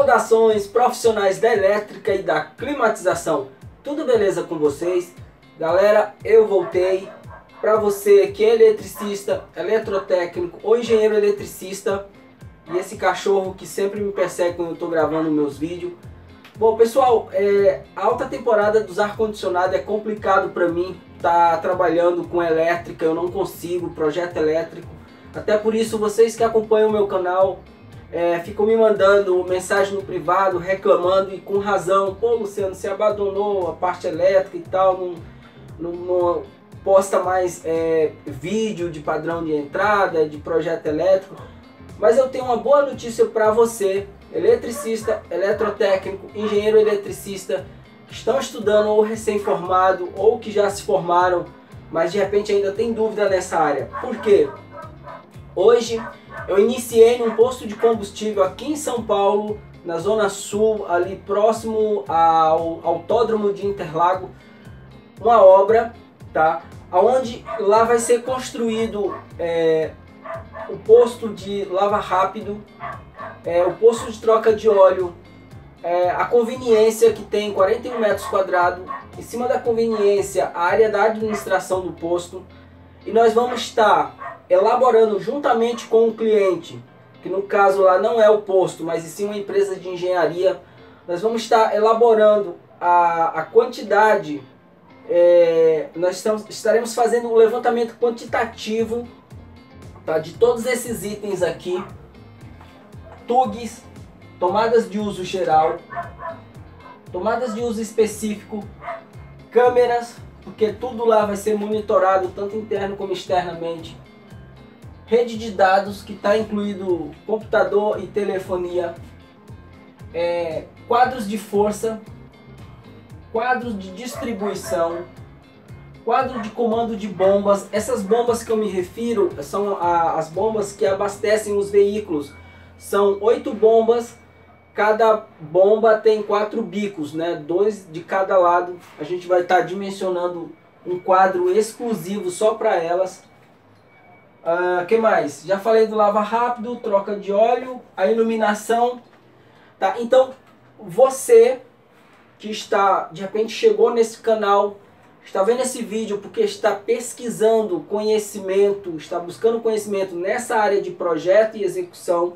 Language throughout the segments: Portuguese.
Saudações profissionais da elétrica e da climatização. Tudo beleza com vocês? Galera, eu voltei. Para você que é eletricista, eletrotécnico ou engenheiro eletricista e esse cachorro que sempre me persegue quando eu estou gravando meus vídeos. Bom, pessoal, a alta temporada dos ar-condicionado é complicado para mim. Tá trabalhando com elétrica, eu não consigo, projeto elétrico. Até por isso, vocês que acompanham o meu canal ficam me mandando mensagem no privado, reclamando e com razão. Pô, Luciano, você abandonou a parte elétrica e tal, não posta mais vídeo de padrão de entrada, de projeto elétrico. Mas eu tenho uma boa notícia para você, eletricista, eletrotécnico, engenheiro eletricista, que estão estudando ou recém-formado ou que já se formaram, mas de repente ainda tem dúvida nessa área. Por quê? Hoje eu iniciei num posto de combustível aqui em São Paulo, na Zona Sul, ali próximo ao Autódromo de Interlagos, uma obra, tá? Onde lá vai ser construído o posto de lava rápido, o posto de troca de óleo, a conveniência que tem 41 metros quadrados, em cima da conveniência a área da administração do posto, e nós vamos estar elaborando juntamente com o cliente, que no caso lá não é o posto, mas sim uma empresa de engenharia. Nós vamos estar elaborando a quantidade, nós estaremos fazendo um levantamento quantitativo, tá, de todos esses itens aqui: TUGs, tomadas de uso geral, tomadas de uso específico, câmeras, porque tudo lá vai ser monitorado, tanto interno como externamente, rede de dados, que está incluído computador e telefonia, quadros de força, quadros de distribuição, quadro de comando de bombas. Essas bombas que eu me refiro são as bombas que abastecem os veículos. São 8 bombas, cada bomba tem 4 bicos, né? 2 de cada lado. A gente vai estar dimensionando um quadro exclusivo só para elas. Que mais? Já falei do lava rápido, troca de óleo, a iluminação, tá? Então, você que está, de repente chegou nesse canal, está vendo esse vídeo porque está pesquisando conhecimento, está buscando conhecimento nessa área de projeto e execução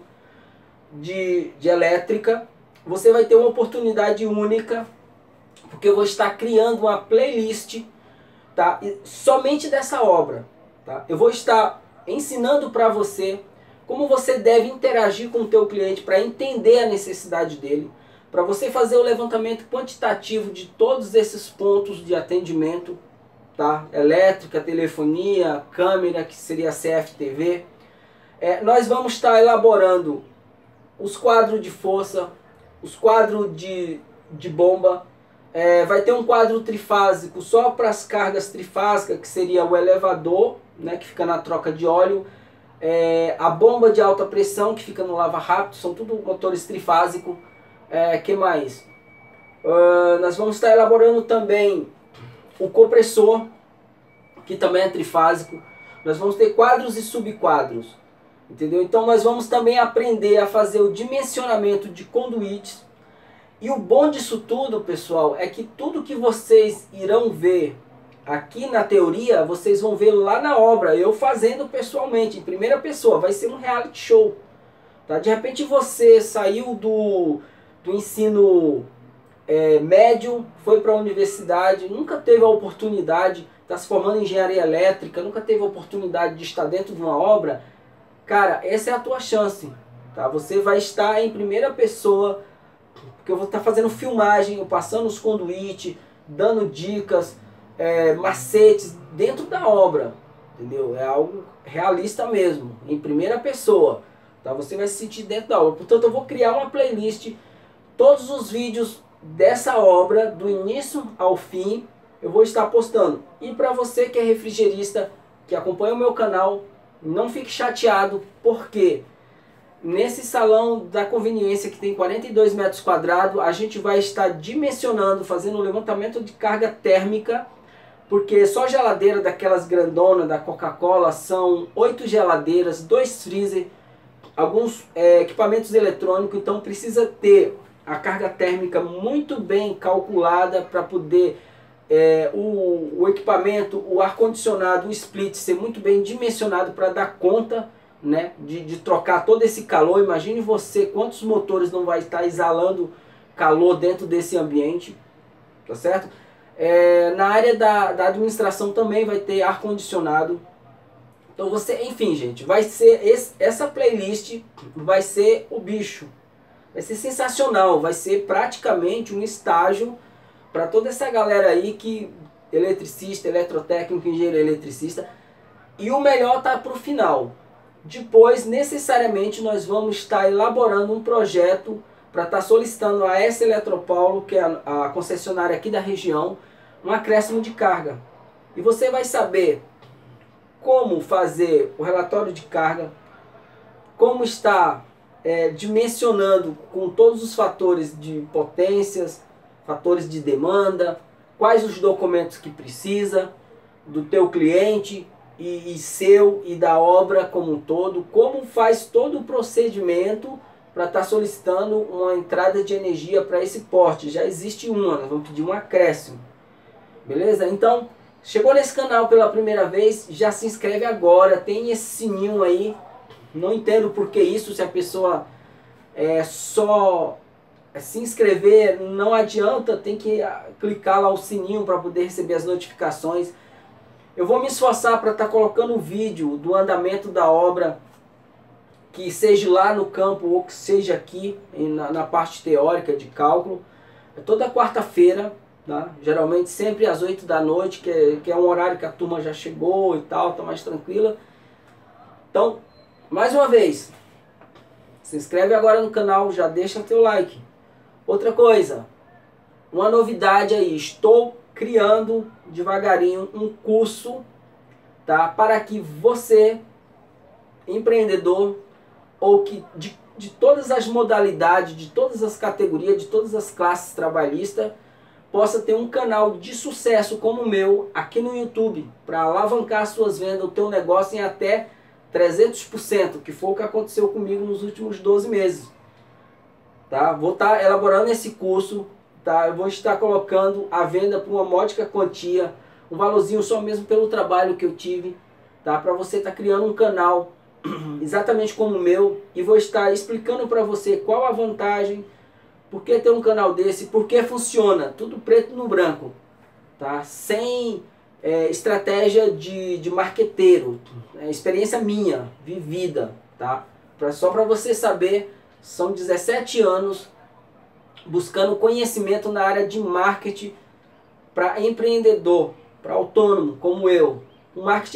de elétrica, você vai ter uma oportunidade única, porque eu vou estar criando uma playlist, tá? Somente dessa obra, tá? Eu vou estar ensinando para você como você deve interagir com o teu cliente para entender a necessidade dele, para você fazer o levantamento quantitativo de todos esses pontos de atendimento, tá? Elétrica, telefonia, câmera, que seria CFTV. Nós vamos estar elaborando os quadros de força, os quadros de bomba. Vai ter um quadro trifásico só para as cargas trifásicas, que seria o elevador, né, que fica na troca de óleo, a bomba de alta pressão, que fica no lava rápido, são tudo motores trifásicos. Que mais? Nós vamos estar elaborando também o compressor, que também é trifásico. Nós vamos ter quadros e subquadros, entendeu? Então nós vamos também aprender a fazer o dimensionamento de conduítes. E o bom disso tudo, pessoal, é que tudo que vocês irão ver aqui na teoria, vocês vão ver lá na obra, eu fazendo pessoalmente, em primeira pessoa. Vai ser um reality show, tá? De repente você saiu do ensino médio, foi para a universidade, nunca teve a oportunidade, está se formando em engenharia elétrica, nunca teve a oportunidade de estar dentro de uma obra. Cara, essa é a tua chance, tá? Você vai estar em primeira pessoa, porque eu vou estar fazendo filmagem, passando os conduítes, dando dicas, macetes dentro da obra, entendeu? É algo realista mesmo, em primeira pessoa, tá? Você vai se sentir dentro da obra. Portanto, eu vou criar uma playlist, todos os vídeos dessa obra, do início ao fim, eu vou estar postando. E para você que é refrigerista, que acompanha o meu canal, não fique chateado, porque nesse salão da conveniência, que tem 42 metros quadrados, a gente vai estar dimensionando, fazendo um levantamento de carga térmica, porque só geladeira daquelas grandonas da Coca-Cola são 8 geladeiras, 2 freezer, alguns equipamentos eletrônicos. Então precisa ter a carga térmica muito bem calculada para poder o equipamento, o ar-condicionado, o split ser muito bem dimensionado para dar conta, né, de trocar todo esse calor. Imagine você quantos motores não vai estar exalando calor dentro desse ambiente, tá certo? Na área da administração também vai ter ar-condicionado. Então você, enfim gente, vai ser essa playlist vai ser o bicho. Vai ser sensacional, vai ser praticamente um estágio para toda essa galera aí que eletricista, eletrotécnico, engenheiro eletricista. E o melhor tá para o final. Depois, necessariamente, nós vamos estar elaborando um projeto para estar solicitando a S Eletropaulo, que é a concessionária aqui da região, um acréscimo de carga. E você vai saber como fazer o relatório de carga, como está dimensionando com todos os fatores de potências, fatores de demanda, quais os documentos que precisa do teu cliente e seu e da obra como um todo, como faz todo o procedimento para estar solicitando uma entrada de energia para esse porte. Já existe uma, nós vamos pedir um acréscimo, beleza? Então, chegou nesse canal pela primeira vez, já se inscreve agora, tem esse sininho aí. Não entendo por que isso, se a pessoa só se inscrever, não adianta, tem que clicar lá o sininho para poder receber as notificações. Eu vou me esforçar para estar colocando um vídeo do andamento da obra, que seja lá no campo ou que seja aqui na parte teórica de cálculo. Toda quarta-feira, tá? Geralmente sempre às 8 da noite, que é um horário que a turma já chegou e tal, tá mais tranquila. Então, mais uma vez, se inscreve agora no canal, já deixa teu like. Outra coisa, uma novidade aí, estou criando devagarinho um curso, tá? Para que você, empreendedor, ou que de todas as modalidades, de todas as categorias, de todas as classes trabalhistas, possa ter um canal de sucesso como o meu aqui no YouTube, para alavancar suas vendas, o teu negócio em até 300%, que foi o que aconteceu comigo nos últimos 12 meses. Tá? Vou estar elaborando esse curso, tá? Eu vou estar colocando a venda por uma módica quantia, um valorzinho só mesmo pelo trabalho que eu tive, tá? Para você estar criando um canal exatamente como o meu, e vou estar explicando para você qual a vantagem, por que ter um canal desse, por que funciona, tudo preto no branco, tá? Sem estratégia de marqueteiro, experiência minha, vivida, tá? Só para você saber, são 17 anos buscando conhecimento na área de marketing para empreendedor, para autônomo como eu. Um marketing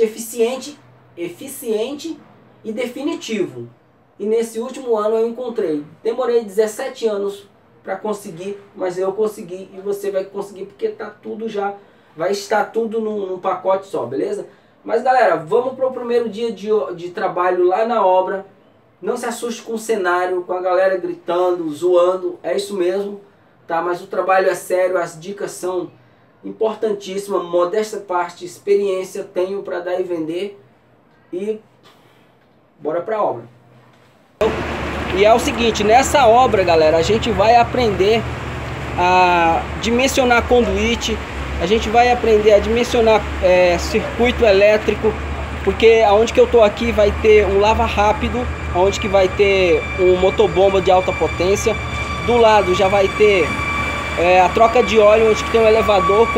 eficiente e definitivo. E nesse último ano eu encontrei. Demorei 17 anos para conseguir, mas eu consegui e você vai conseguir, porque tá tudo já, vai estar tudo num pacote só, beleza? Mas galera, vamos para o primeiro dia de trabalho lá na obra. Não se assuste com o cenário, com a galera gritando, zoando, é isso mesmo, tá? Mas o trabalho é sério, as dicas são importantíssimas, modesta parte, experiência tenho para dar e vender, e bora pra obra. E é o seguinte, nessa obra, galera, a gente vai aprender a dimensionar conduíte, a gente vai aprender a dimensionar circuito elétrico, porque aonde que eu tô aqui vai ter um lava rápido, onde que vai ter um motobomba de alta potência. Do lado já vai ter a troca de óleo, onde que tem um elevador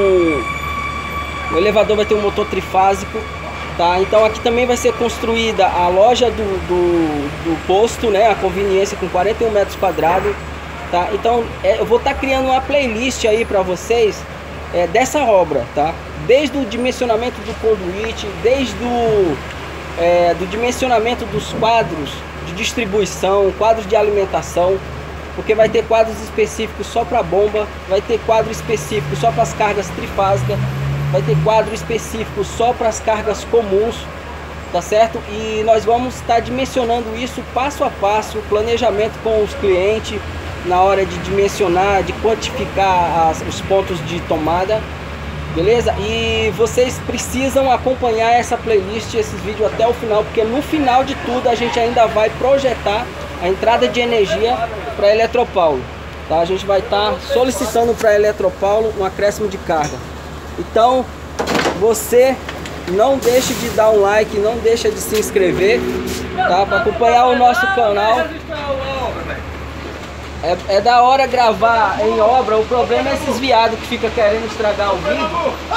o elevador vai ter um motor trifásico, tá? Então aqui também vai ser construída a loja do posto, né? A conveniência com 41 metros quadrados, tá? Então eu vou estar criando uma playlist aí para vocês dessa obra, tá? Desde o dimensionamento do conduíte, desde do dimensionamento dos quadros de distribuição, quadros de alimentação, porque vai ter quadros específicos só para bomba, vai ter quadro específico só para as cargas trifásicas, vai ter quadro específico só para as cargas comuns, tá certo? E nós vamos estar dimensionando isso passo a passo, planejamento com os clientes na hora de dimensionar, de quantificar os pontos de tomada. Beleza? E vocês precisam acompanhar essa playlist, esses vídeos até o final, porque no final de tudo a gente ainda vai projetar a entrada de energia para a Eletropaulo. tá? A gente vai estar solicitando para a Eletropaulo um acréscimo de carga. Então, você não deixe de dar um like, não deixa de se inscrever, tá? Para acompanhar o nosso canal. É da hora gravar em obra, o problema é esses viados que ficam querendo estragar o vídeo.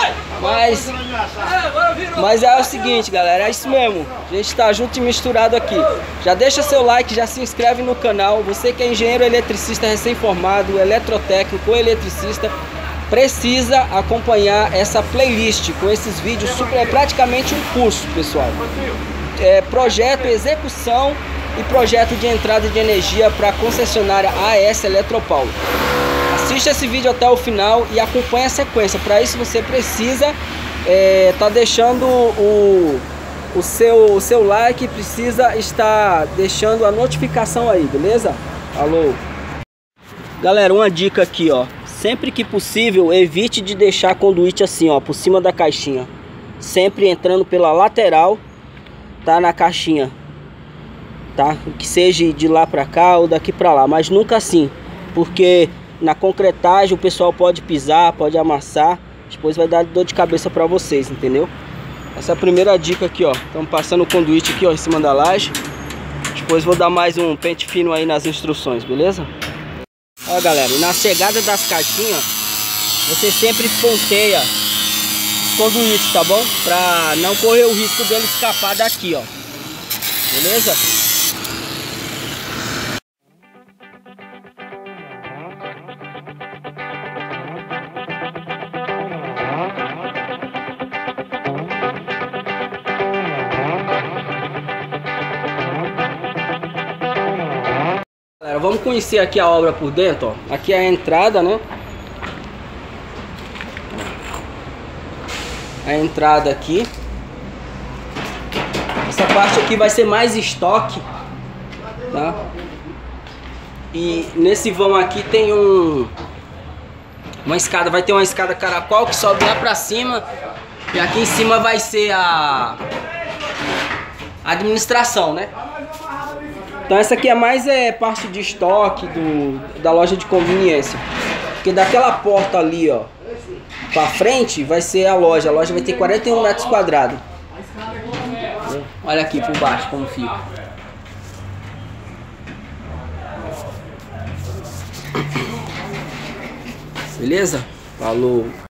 Mas é o seguinte, galera, é isso mesmo. A gente tá junto e misturado aqui. Já deixa seu like, já se inscreve no canal. Você que é engenheiro eletricista recém-formado, eletrotécnico ou eletricista, precisa acompanhar essa playlist com esses vídeos. É praticamente um curso, pessoal. É projeto, execução e projeto de entrada de energia para a concessionária AS Eletropaulo. Assista esse vídeo até o final e acompanhe a sequência. Para isso você precisa tá deixando o seu like, precisa estar deixando a notificação aí, beleza? Alô. Galera, uma dica aqui, ó. Sempre que possível, evite de deixar a conduíte assim, ó, por cima da caixinha. Sempre entrando pela lateral, tá, na caixinha. Tá? Que seja de lá pra cá ou daqui pra lá, mas nunca assim, porque na concretagem o pessoal pode pisar, pode amassar, depois vai dar dor de cabeça pra vocês, entendeu? Essa é a primeira dica aqui, ó. Estamos passando o conduíte aqui, ó, em cima da laje. Depois vou dar mais um pente fino aí nas instruções, beleza? Ó, galera, e na chegada das caixinhas você sempre ponteia os conduítes, tá bom? Pra não correr o risco dele escapar daqui, ó. Beleza? Galera, vamos conhecer aqui a obra por dentro, ó. Aqui é a entrada, né? A entrada aqui. Essa parte aqui vai ser mais estoque, tá? E nesse vão aqui tem uma escada, vai ter uma escada caracol que sobe lá pra cima. E aqui em cima vai ser a administração, né? Então essa aqui é mais parte de estoque da loja de conveniência. Porque daquela porta ali, ó, pra frente vai ser a loja. A loja vai ter 41 metros quadrados. Olha aqui por baixo como fica. Beleza? Falou!